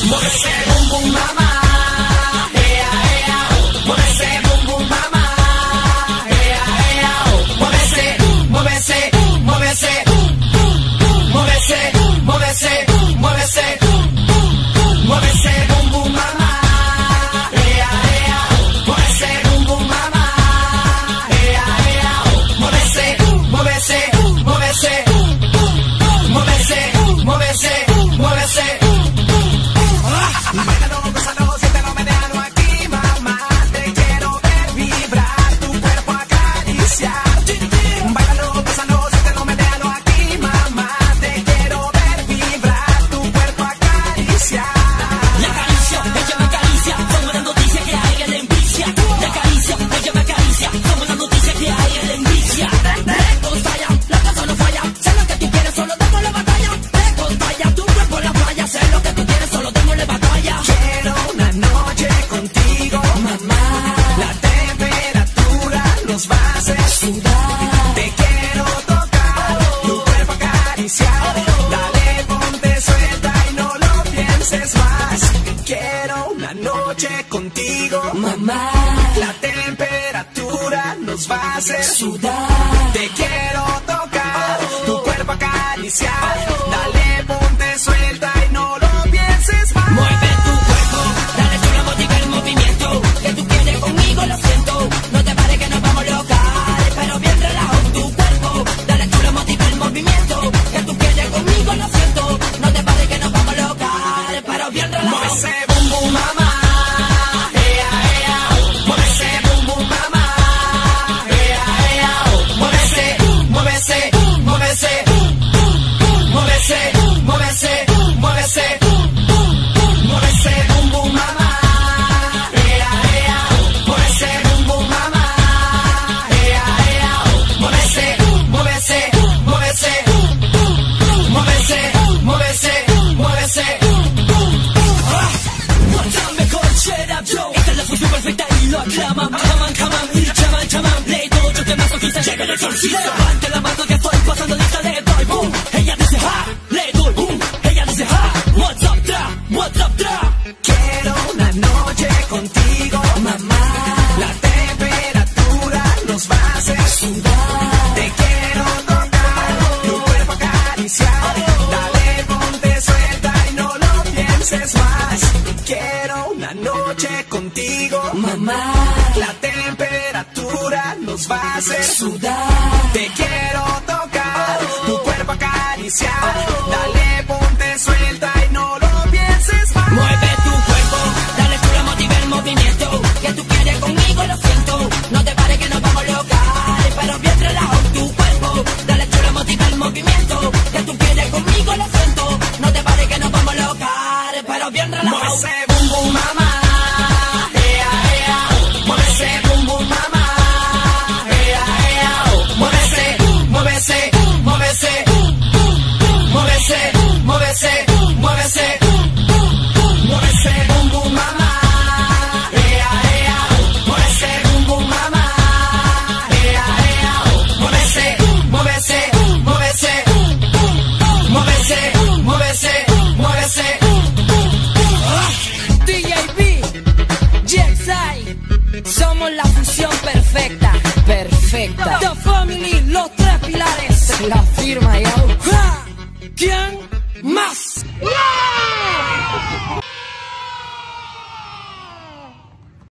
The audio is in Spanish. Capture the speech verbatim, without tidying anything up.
Mueve ese bum bum mama, ea ea, mueve ese bum bum mama, ea ea, mueve ese, mueve ese, mueve ese, mueve ese, mueve ese, mueve ese, mueve ese bum bum mama, ea ea, mueve ese bum bum mama, ea ea, mueve ese, mueve ese, mueve ese, mueve ese, mueve ese, mueve ese. Báilalo, gózalo, siéntelo, menéalo aquí, mamá. Te quiero ver vibrar, tu cuerpo acariciar. Báilalo, gózalo, siéntelo, menéalo aquí, mamá. Te quiero ver vibrar, tu cuerpo acariciar. La acaricia, ella me acaricia, como la noticia que a ella le envicia. La acaricia, ella me acaricia, como la noticia que a ella le envicia. Lejos falla, la casa no falla, sé lo que tú quieres, solo demos la batalla. Lejos falla, tu cuerpo en la playa, sé lo que tú quieres, solo demos la batalla. Quiero una noche contigo, mamá. La temperatura nos va a hacer sudar. Te quiero tocar, tu cuerpo acariciar. Dale, ponte suelta y no lo pienses más. Quiero una noche contigo, mamá. La temperatura nos va a hacer sudar. Te quiero tocar, tu cuerpo acariciar. Dale, ponte suelta y no lo pienses más. Mueve tu cuerpo, dale tú la motiva el movimiento. Que tú quieres conmigo, lo siento. No te pares que nos vamos a locar, pero bien relajado tu cuerpo. Dale tú la motiva el movimiento. Que tú quieres conmigo, lo siento. No te pares que nos vamos a locar, pero bien Mueve relajado. ese bum bum mama, ea ea, mueve ese bum bum mama, ea ea, mueve ese, mueve ese, mueve ese, mueve ese, mueve ese, mueve ese, mueve ese bum bum mama, ea ea, mueve ese bum bum mama, ea ea, mueve ese, mueve ese, mueve ese, mueve ese, mueve ese, mueve ese. Dame colchera, yo. Esta es la fusión perfecta y lo aclaman. Caman, caman, y chaman, chaman. Le doy yo que más o quizás llegue el exorcista. Levante la mano que estoy pasando lista, le doy boom. Ella dice ha, le doy boom. Ella dice ha, what's up, tra, what's up, tra. Quiero una noche contigo, mamá. La temperatura nos va a hacer sudar. Te quiero tocar, tu cuerpo acariciar. Dale, ponte suelta y no lo pienses más. Quiero una noche contigo, mamá. La temperatura nos va a hacer sudar. Te quiero tocar, tu cuerpo acariciar. Dale, ponte suelta y no lo pienses más. Mueve tu cuerpo, dale tú la motiva el movimiento. Que tú quieres conmigo, lo siento. No te pares que nos vamos a locar, pero bien relajado tu cuerpo. Dale tú la motiva el movimiento. Que tú quieres conmigo, lo siento. No te pares que nos vamos a locar, pero bien Mueve relajado. ese bum bum mama, ea ea, mueve ese bum bum mama, ea ea, mueve ese, mueve ese, mueve ese, mueve ese, mueve ese, mueve ese, mueve ese bum bum mama, ea ea, mueve ese bum bum mama, ea ea, mueve ese, mueve ese, mueve ese, mueve ese, mueve ese, mueve ese. D J B, J-Side, somos la fusión perfecta, perfecta. The Family, los tres pilares, la firma, yo. Ja, ¿quién más?